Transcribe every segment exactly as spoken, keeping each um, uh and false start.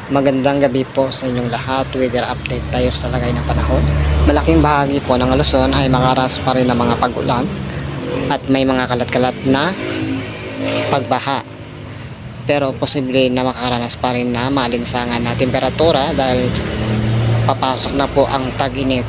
Magandang gabi po sa inyong lahat. Weather update tayo sa lagay ng panahon. Malaking bahagi po ng Luzon ay makaras pa rin ng mga pag-ulan at may mga kalat-kalat na pagbaha. Pero posible na makaranas pa rin na maalinsangan na temperatura dahil papasok na po ang tag-init.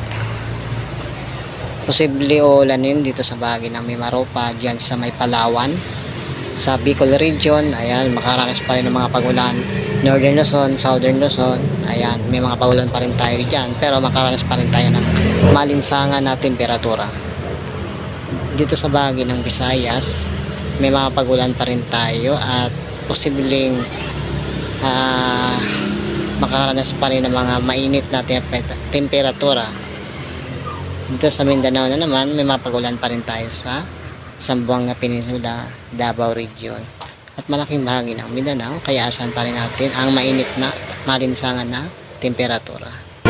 Posible ulanin dito sa bahagi ng Mimaropa, dyan sa may Palawan, sa Bicol region. Ayan, makaranas pa rin ng mga pag-ulan. Northern Luzon, Southern Luzon, ayan, may mga pag-ulan pa rin tayo dyan, pero makaranas pa rin tayo ng malinsangan na temperatura. Dito sa bahagi ng Visayas, may mga pag-ulan pa rin tayo at posibleng uh, makaranas pa rin ng mga mainit na temperatura. Dito sa Mindanao na naman, may mga pag-ulan pa rin tayo sa Zamboanga Peninsula, Davao Region. At malaking bahagi ng Mindanao, kaya asan pa rin natin ang mainit na malinsangan na temperatura.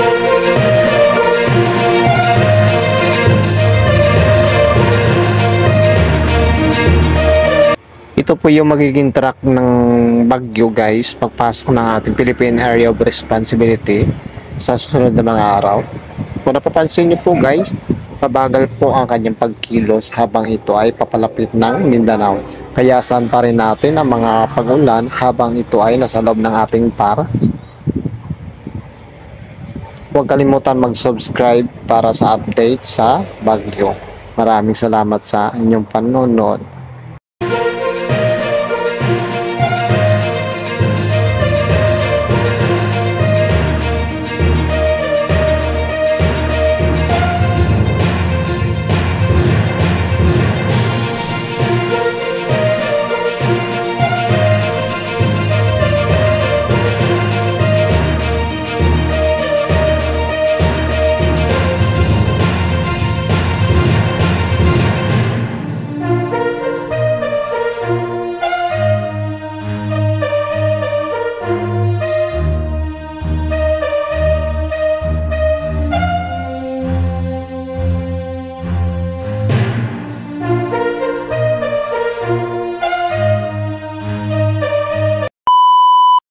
Ito po yung magiging track ng bagyo guys, pagpasok ng ating Philippine Area of Responsibility sa susunod na mga araw. Kung napapansin nyo po guys, pabagal po ang kanyang pagkilos habang ito ay papalapit ng Mindanao. Kaya saan pa rin natin ang mga pag-ulan habang ito ay nasa loob ng ating par. Huwag kalimutan mag-subscribe para sa update sa bagyo. Maraming salamat sa inyong panonood.